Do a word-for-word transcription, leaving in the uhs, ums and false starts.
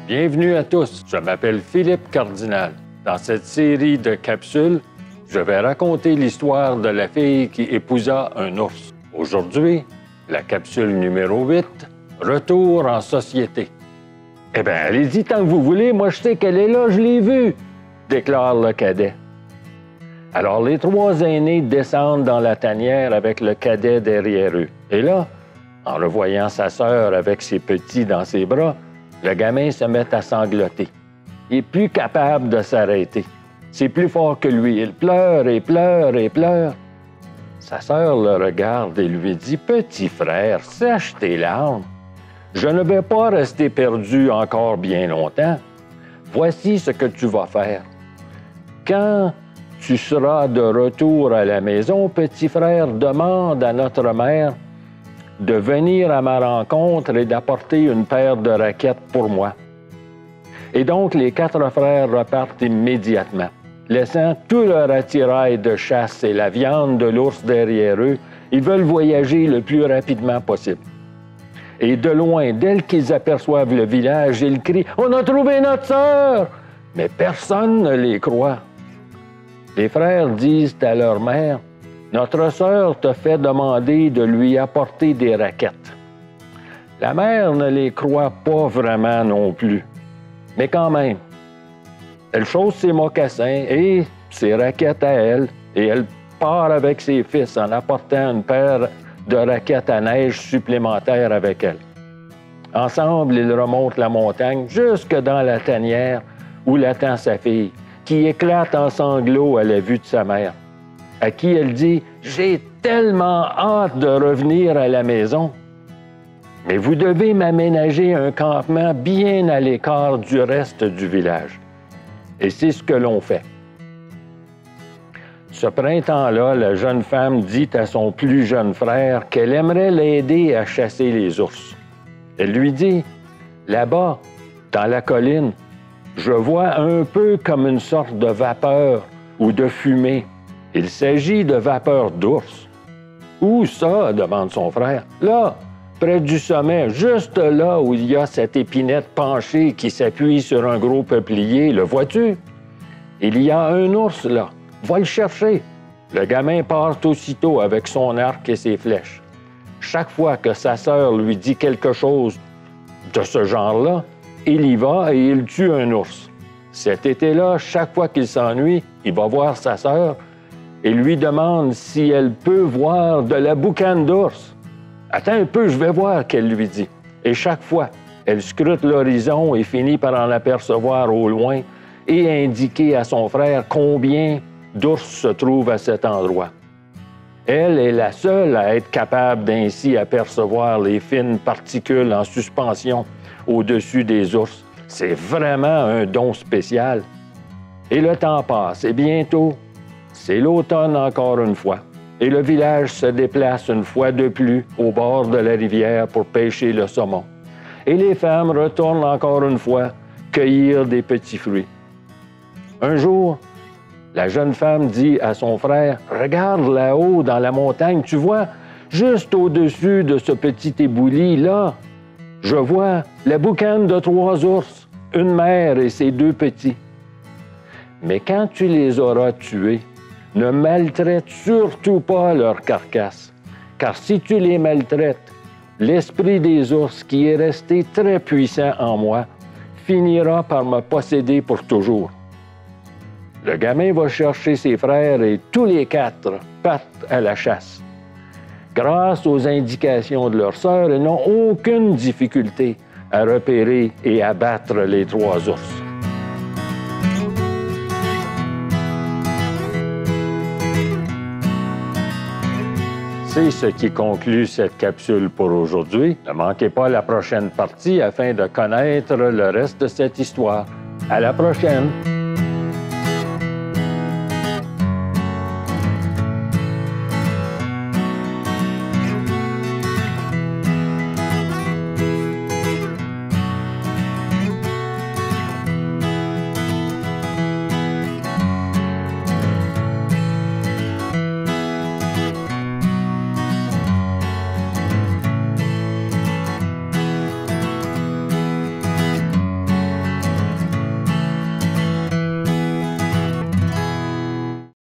Bienvenue à tous, je m'appelle Philippe Cardinal. Dans cette série de capsules, je vais raconter l'histoire de la fille qui épousa un ours. Aujourd'hui, la capsule numéro huit, Retour en société. Eh bien, allez-y tant que vous voulez, moi je sais qu'elle est là, je l'ai vue, déclare le cadet. Alors les trois aînés descendent dans la tanière avec le cadet derrière eux. Et là, en revoyant sa sœur avec ses petits dans ses bras, le gamin se met à sangloter. Il n'est plus capable de s'arrêter. C'est plus fort que lui. Il pleure et pleure et pleure. Sa sœur le regarde et lui dit « Petit frère, sèche tes larmes. Je ne vais pas rester perdu encore bien longtemps. Voici ce que tu vas faire. Quand tu seras de retour à la maison, petit frère, demande à notre mère de venir à ma rencontre et d'apporter une paire de raquettes pour moi. » Et donc, les quatre frères repartent immédiatement, laissant tout leur attirail de chasse et la viande de l'ours derrière eux. Ils veulent voyager le plus rapidement possible. Et de loin, dès qu'ils aperçoivent le village, ils crient « On a trouvé notre sœur! » Mais personne ne les croit. Les frères disent à leur mère « Notre sœur te fait demander de lui apporter des raquettes. » La mère ne les croit pas vraiment non plus. Mais quand même, elle chausse ses mocassins et ses raquettes à elle, et elle part avec ses fils en apportant une paire de raquettes à neige supplémentaires avec elle. Ensemble, ils remontent la montagne jusque dans la tanière où l'attend sa fille, qui éclate en sanglots à la vue de sa mère, à qui elle dit « J'ai tellement hâte de revenir à la maison, mais vous devez m'aménager un campement bien à l'écart du reste du village. » Et c'est ce que l'on fait. Ce printemps-là, la jeune femme dit à son plus jeune frère qu'elle aimerait l'aider à chasser les ours. Elle lui dit « Là-bas, dans la colline, je vois un peu comme une sorte de vapeur ou de fumée. Il s'agit de vapeur d'ours. »« Où ça? » demande son frère. « Là, près du sommet, juste là où il y a cette épinette penchée qui s'appuie sur un gros peuplier, le vois-tu? Il y a un ours là. Va le chercher. » Le gamin part aussitôt avec son arc et ses flèches. Chaque fois que sa sœur lui dit quelque chose de ce genre-là, il y va et il tue un ours. Cet été-là, chaque fois qu'il s'ennuie, il va voir sa sœur et lui demande si elle peut voir de la boucane d'ours. « Attends un peu, je vais voir », qu'elle lui dit. Et chaque fois, elle scrute l'horizon et finit par en apercevoir au loin et indiquer à son frère combien d'ours se trouvent à cet endroit. Elle est la seule à être capable d'ainsi apercevoir les fines particules en suspension au-dessus des ours. C'est vraiment un don spécial. Et le temps passe, et bientôt, c'est l'automne encore une fois. Et le village se déplace une fois de plus au bord de la rivière pour pêcher le saumon. Et les femmes retournent encore une fois cueillir des petits fruits. Un jour, la jeune femme dit à son frère « Regarde là-haut dans la montagne, tu vois, juste au-dessus de ce petit éboulis, là, je vois la boucane de trois ours, une mère et ses deux petits. Mais quand tu les auras tués, ne maltraite surtout pas leur carcasse, car si tu les maltraites, l'esprit des ours, qui est resté très puissant en moi, finira par me posséder pour toujours. » Le gamin va chercher ses frères et tous les quatre partent à la chasse. Grâce aux indications de leur sœur, ils n'ont aucune difficulté à repérer et abattre les trois ours. C'est ce qui conclut cette capsule pour aujourd'hui. Ne manquez pas la prochaine partie afin de connaître le reste de cette histoire. À la prochaine!